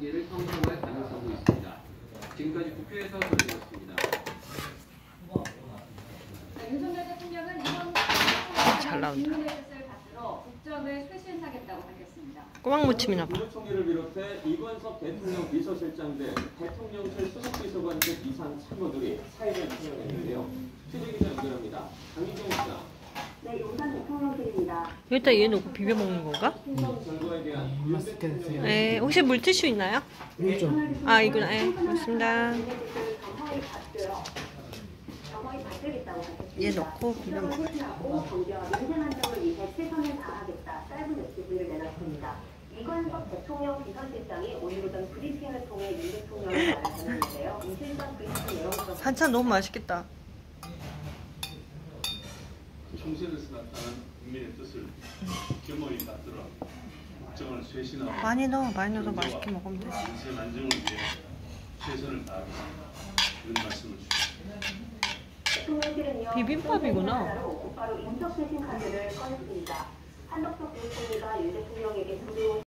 를 형성할 가능성도 있습니다. 지금까지 국회에서 전해드렸습니다. 윤석열 대통령은 이번 잘 나온다. 뜻을 받들어 국정을 쇄신하겠다고 밝혔습니다. 꼬막 무침이나 봐. 국무총리를 비롯해 이관석 대통령 비서실장 등 대통령실 수석비서관 등 이상 참모들이 사의를 표명했는데요. 취재기자 연결합니다. 강민정 기자. 네, 용산 대통령실입니다. 여기다 얘 놓고 비벼 먹는 건가? 정부에 대한 맛있게 드세요. 네, 혹시 물티슈 있나요? 이거 아, 이구나. 네, 고맙습니다. 얘 넣고 비벼 먹어요. 경제와 민생 안정을 위해 최선을 다하겠다. 짧은 메시지를 내놨습니다. 이관석 대통령 비서실장이 오늘 오전 브리핑을 통해 윤 대통령을 말했는데요. 이 실장 브리핑 내용부터 반찬 너무 맛있겠다. 총선에서 나타난 국민의 뜻을 겸허히 받들어 국정을 쇄신하고 많이 넣어서 맛있게 먹으면 돼. 민생 안정을 위해 최선을 다하겠습니다. 이런 말씀을 주십니다. 비빔밥이구나. 곧바로 인적 쇄신 카드를 꺼냈습니다. 한덕수 부총리가 윤 대통령에게